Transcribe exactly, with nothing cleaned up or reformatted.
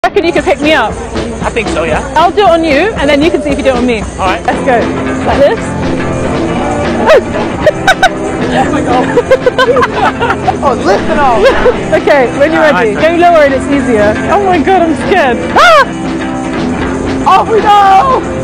Reckon you could pick me up? I think so, yeah. I'll do it on you, and then you can see if you do it on me. Alright. Let's go. Like this. Oh my god. Oh, listen off. Okay, when you're ready. Go lower and it's easier. Oh my god, I'm scared. Ah! Off we go!